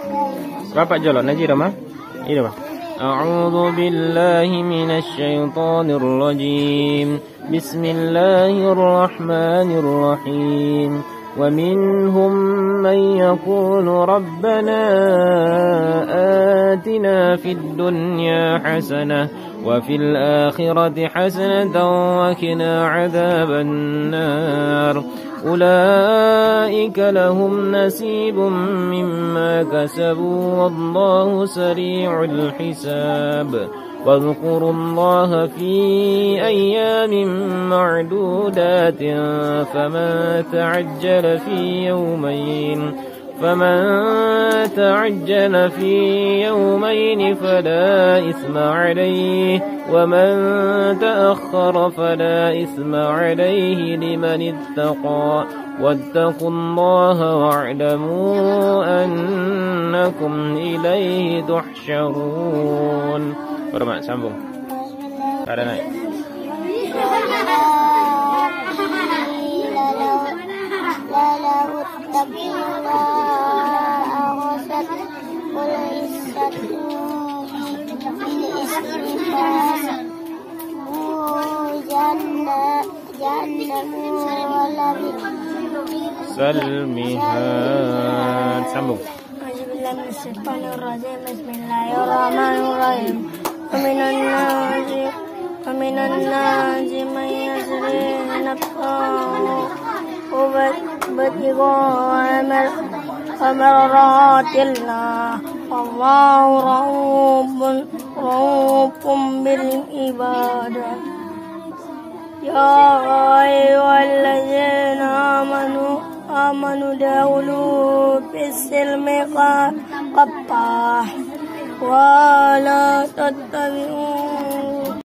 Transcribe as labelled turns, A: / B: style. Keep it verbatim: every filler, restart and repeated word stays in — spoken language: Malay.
A: Rapat jolok Najib mah. Ini mah. A'udzu billahi minasy syaithanir rajim. Bismillahirrahmanirrahim. ومنهم من يقول ربنا آتنا في الدنيا حسنة وفي الآخرة حسنة وقنا عذاب النار أولئك لهم نصيب مما كسبوا والله سريع الحساب واذكروا الله في أيام معدودات فمن تعجل في يومين فمن تعجل في يومين فلا إثم عليه ومن تأخر فلا إثم عليه لمن اتقى واتقوا الله واعلموا أنكم إليه تحشرون. Bermak sambung. Tak ada naik. Salmihat. Sambung.
B: Bismillahirrahmanirrahim. ومن الناس ومن الناس من يشري نفسه ابتغاء مرضات الله والله رؤوف رؤوف بالعباد يا أيها الذين آمنوا آمنوا ادخلوا في السلم قطاع ولا تتبعوا